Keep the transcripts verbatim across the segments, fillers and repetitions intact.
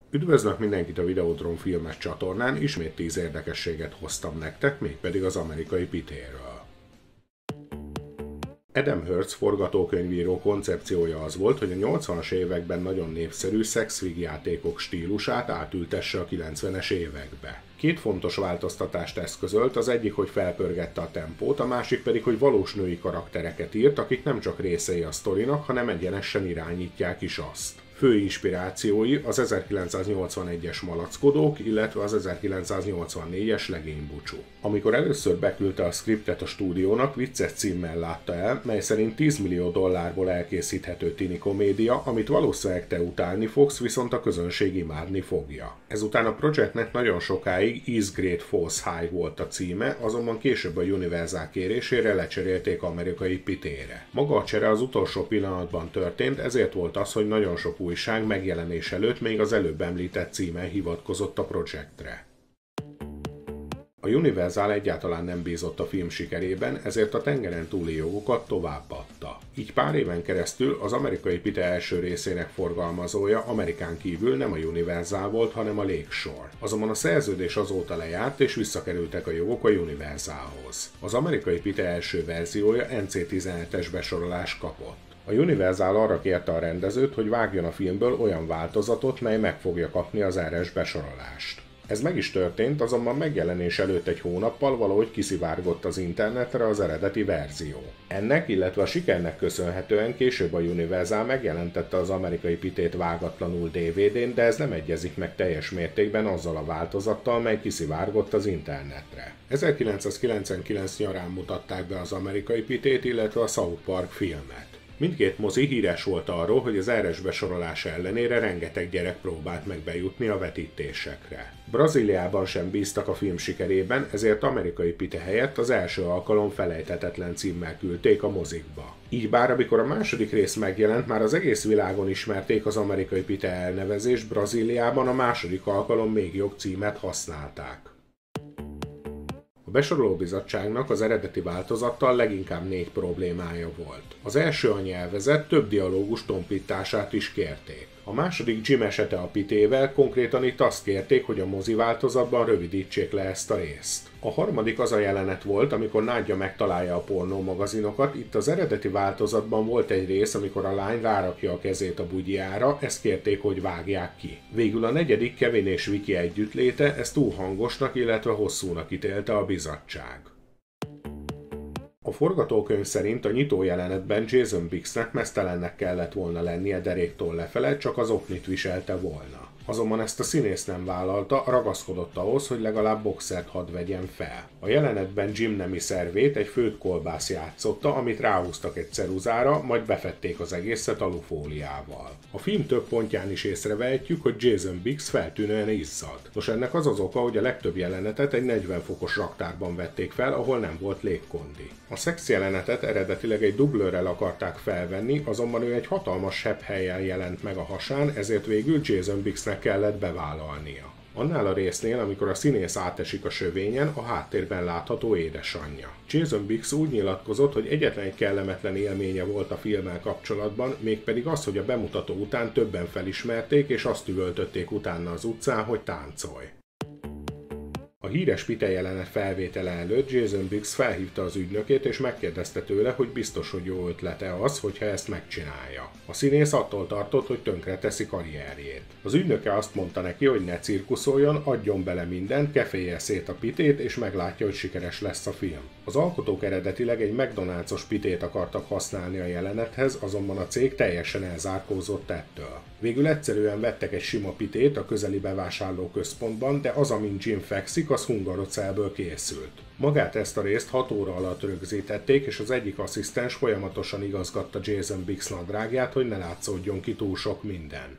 Üdvözlök mindenkit a Videodrome filmes csatornán, ismét tíz érdekességet hoztam nektek, mégpedig az amerikai pitéről. Adam Hertz forgatókönyvíró koncepciója az volt, hogy a nyolcvanas években nagyon népszerű szexfig játékok stílusát átültesse a kilencvenes évekbe. Két fontos változtatást eszközölt, az egyik, hogy felpörgette a tempót, a másik pedig, hogy valós női karaktereket írt, akik nem csak részei a sztorinak, hanem egyenesen irányítják is azt. Fő inspirációi az ezerkilencszáznyolcvanegyes Malackodók, illetve az ezerkilencszáznyolcvannégyes Legénybúcsú. Amikor először beküldte a scriptet a stúdiónak, vicces címmel látta el, mely szerint tíz millió dollárból elkészíthető tini komédia, amit valószínűleg te utálni fogsz, viszont a közönség imádni fogja. Ezután a projektnek nagyon sokáig Is Great Falls High volt a címe, azonban később a Universal kérésére lecserélték amerikai pitére. Maga a csere az utolsó pillanatban történt, ezért volt az, hogy nagyon sok újság megjelenés előtt még az előbb említett címen hivatkozott a projektre. A Universal egyáltalán nem bízott a film sikerében, ezért a tengeren túli jogokat továbbadta. Így pár éven keresztül az amerikai pite első részének forgalmazója Amerikán kívül nem a Universal volt, hanem a Lakeshore. Azonban a szerződés azóta lejárt, és visszakerültek a jogok a Universalhoz. Az amerikai pite első verziója en cé tizenhetes besorolást kapott. A Universal arra kérte a rendezőt, hogy vágjon a filmből olyan változatot, mely meg fogja kapni az er es besorolást. Ez meg is történt, azonban megjelenés előtt egy hónappal valahogy kiszivárgott az internetre az eredeti verzió. Ennek, illetve a sikernek köszönhetően később a Universal megjelentette az amerikai pitét vágatlanul dé vé dén, de ez nem egyezik meg teljes mértékben azzal a változattal, mely kiszivárgott az internetre. ezerkilencszázkilencvenkilenc nyarán mutatták be az amerikai pitét, illetve a South Park filmet. Mindkét mozi híres volt arról, hogy az er es besorolás ellenére rengeteg gyerek próbált meg bejutni a vetítésekre. Brazíliában sem bíztak a film sikerében, ezért amerikai pite helyett az első alkalom Felejthetetlen címmel küldték a mozikba. Így bár amikor a második rész megjelent, már az egész világon ismerték az amerikai pite elnevezést, Brazíliában a második alkalom még jobb címet használták. A besorolóbizottságnak az eredeti változattal leginkább négy problémája volt. Az első a nyelvezet, több dialógus tompítását is kérték. A második Jim esete a pitével, konkrétan itt azt kérték, hogy a mozi változatban rövidítsék le ezt a részt. A harmadik az a jelenet volt, amikor Nadia megtalálja a pornómagazinokat, itt az eredeti változatban volt egy rész, amikor a lány rárakja a kezét a bugyjára, ezt kérték, hogy vágják ki. Végül a negyedik Kevin és Vicky együttléte, ezt túl hangosnak, illetve hosszúnak ítélte a bizottság. A forgatókönyv szerint a nyitó jelenetben Jason Biggsnek meztelennek kellett volna lennie deréktől lefele, csak az oknit viselte volna. Azonban ezt a színész nem vállalta, ragaszkodott ahhoz, hogy legalább boxert hadd vegyen fel. A jelenetben Jim nemi szervét egy főtt kolbász játszotta, amit ráhúztak egy ceruzára, majd befedték az egészet alufóliával. A film több pontján is észrevehetjük, hogy Jason Biggs feltűnően izzad. Nos, ennek az az oka, hogy a legtöbb jelenetet egy negyven fokos raktárban vették fel, ahol nem volt légkondi. A szex jelenetet eredetileg egy dublőrrel akarták felvenni, azonban ő egy hatalmas sebhellyel jelent meg a hasán, ezért végül Jason Biggsnek kellett bevállalnia. Annál a résznél, amikor a színész átesik a sövényen, a háttérben látható édesanyja. Jason Biggs úgy nyilatkozott, hogy egyetlen egy kellemetlen élménye volt a filmmel kapcsolatban, mégpedig az, hogy a bemutató után többen felismerték, és azt üvöltötték utána az utcán, hogy táncolj. A híres pite jelenet felvétele előtt Jason Biggs felhívta az ügynökét és megkérdezte tőle, hogy biztos, hogy jó ötlete az, hogyha ezt megcsinálja. A színész attól tartott, hogy tönkreteszi karrierjét. Az ügynöke azt mondta neki, hogy ne cirkuszoljon, adjon bele mindent, kefélje szét a pitét és meglátja, hogy sikeres lesz a film. Az alkotók eredetileg egy McDonald's-os pitét akartak használni a jelenethez, azonban a cég teljesen elzárkózott ettől. Végül egyszerűen vettek egy sima pitét a közeli bevásárlóközpontban, de az, amint Jim fekszik, az hungarocellből készült. Magát ezt a részt hat óra alatt rögzítették, és az egyik asszisztens folyamatosan igazgatta Jason Biggs nadrágját, hogy ne látszódjon ki túl sok minden.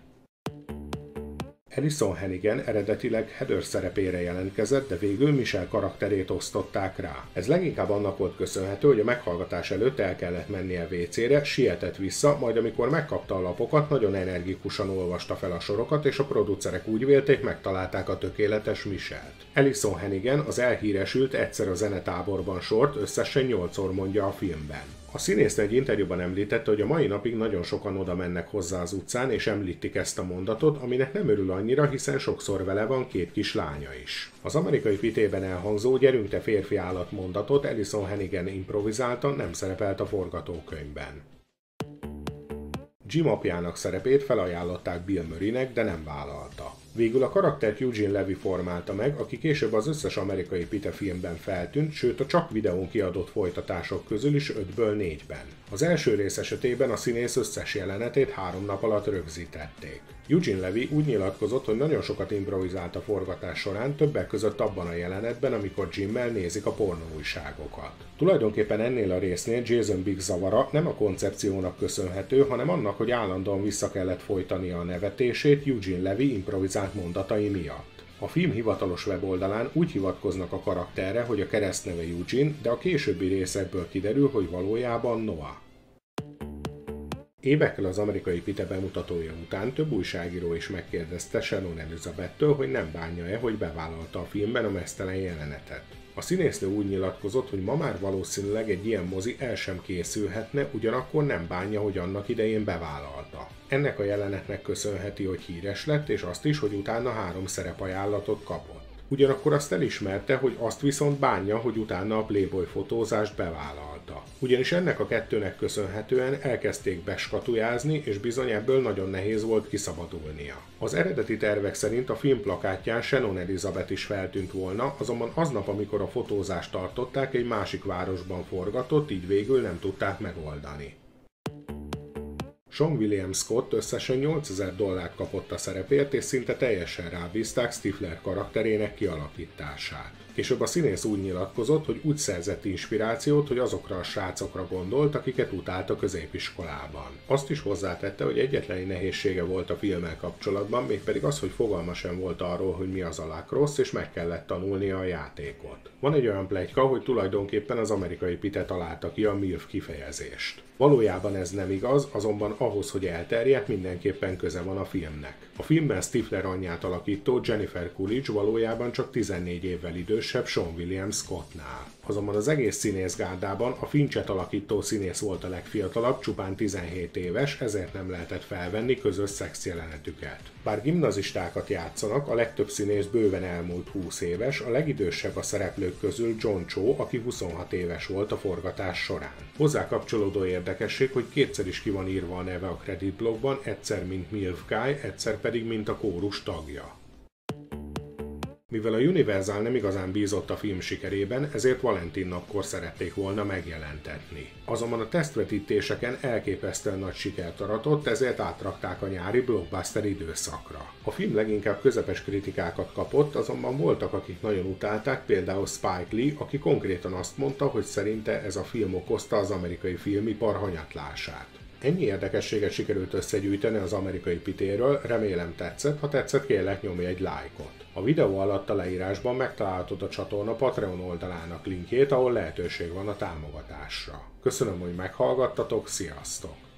Alyson Hannigan eredetileg Heather szerepére jelentkezett, de végül Michelle karakterét osztották rá. Ez leginkább annak volt köszönhető, hogy a meghallgatás előtt el kellett mennie vécére, sietett vissza, majd amikor megkapta a lapokat, nagyon energikusan olvasta fel a sorokat, és a producerek úgy vélték, megtalálták a tökéletes Michelle-t. Alyson Hannigan az elhíresült Egyszer a zenetáborban sort összesen nyolcszor mondja a filmben. A színésznő egy interjúban említette, hogy a mai napig nagyon sokan oda mennek hozzá az utcán, és említik ezt a mondatot, aminek nem örül annyira, hiszen sokszor vele van két kis lánya is. Az amerikai pitében elhangzó "gyerünk te férfi állat" mondatot Alyson Hannigan improvizálta, nem szerepelt a forgatókönyvben. Jim apjának szerepét felajánlották Bill Murraynek, de nem vállalta. Végül a karaktert Eugene Levy formálta meg, aki később az összes amerikai Pite filmben feltűnt, sőt a csak videón kiadott folytatások közül is ötből négyben. Az első rész esetében a színész összes jelenetét három nap alatt rögzítették. Eugene Levy úgy nyilatkozott, hogy nagyon sokat improvizált a forgatás során, többek között abban a jelenetben, amikor Jimmel nézik a pornóújságokat. Tulajdonképpen ennél a résznél Jason Biggs zavara nem a koncepciónak köszönhető, hanem annak, hogy állandóan vissza kellett folytania a nevetését Eugene Levy improvizált mondatai miatt. A film hivatalos weboldalán úgy hivatkoznak a karakterre, hogy a keresztneve Eugene, de a későbbi részekből kiderül, hogy valójában Noah. Évekkel az amerikai Pite bemutatója után több újságíró is megkérdezte Shannon Elizabeth-től, hogy nem bánja-e, hogy bevállalta a filmben a meztelen jelenetet. A színésznő úgy nyilatkozott, hogy ma már valószínűleg egy ilyen mozi el sem készülhetne, ugyanakkor nem bánja, hogy annak idején bevállalta. Ennek a jelenetnek köszönheti, hogy híres lett, és azt is, hogy utána három szerepajánlatot kapott. Ugyanakkor azt elismerte, hogy azt viszont bánja, hogy utána a Playboy fotózást bevállalta. Ugyanis ennek a kettőnek köszönhetően elkezdték beskatujázni, és bizony ebből nagyon nehéz volt kiszabadulnia. Az eredeti tervek szerint a film plakátján Shannon Elizabeth is feltűnt volna, azonban aznap, amikor a fotózást tartották, egy másik városban forgatott, így végül nem tudták megoldani. Sean William Scott összesen nyolcezer dollárt kapott a szerepért, és szinte teljesen rábízták Stifler karakterének kialakítását. Később a színész úgy nyilatkozott, hogy úgy szerzett inspirációt, hogy azokra a srácokra gondolt, akiket utált a középiskolában. Azt is hozzátette, hogy egyetlen nehézsége volt a filmmel kapcsolatban, mégpedig az, hogy fogalma sem volt arról, hogy mi az a lacrosse, és meg kellett tanulnia a játékot. Van egy olyan pletyka, hogy tulajdonképpen az amerikai Pite találta ki a milf kifejezést. Valójában ez nem igaz, azonban ahhoz, hogy elterjedt, mindenképpen köze van a filmnek. A filmben Stifler anyját alakító Jennifer Coolidge valójában csak tizennégy évvel idősebb Sean William Scottnál. Azonban az egész színészgárdában a Finchet alakító színész volt a legfiatalabb, csupán tizenhét éves, ezért nem lehetett felvenni közös szexjelenetüket. Bár gimnazistákat játszanak, a legtöbb színész bőven elmúlt húsz éves, a legidősebb a szereplők közül John Cho, aki huszonhat éves volt a forgatás során. Hozzá kapcsolódó érdekesség, hogy kétszer is ki van írva a neve a kreditblogban, egyszer mint milf guy, egyszer pedig mint a kórus tagja. Mivel a Universal nem igazán bízott a film sikerében, ezért Valentin napkor szerették volna megjelentetni. Azonban a tesztvetítéseken elképesztően nagy sikert aratott, ezért átrakták a nyári blockbuster időszakra. A film leginkább közepes kritikákat kapott, azonban voltak, akik nagyon utálták, például Spike Lee, aki konkrétan azt mondta, hogy szerinte ez a film okozta az amerikai filmipar hanyatlását. Ennyi érdekességet sikerült összegyűjteni az amerikai Pitéről, remélem tetszett, ha tetszett, kérlek nyomj egy lájkot. A videó alatt a leírásban megtalálhatod a csatorna Patreon oldalának linkjét, ahol lehetőség van a támogatásra. Köszönöm, hogy meghallgattatok, sziasztok!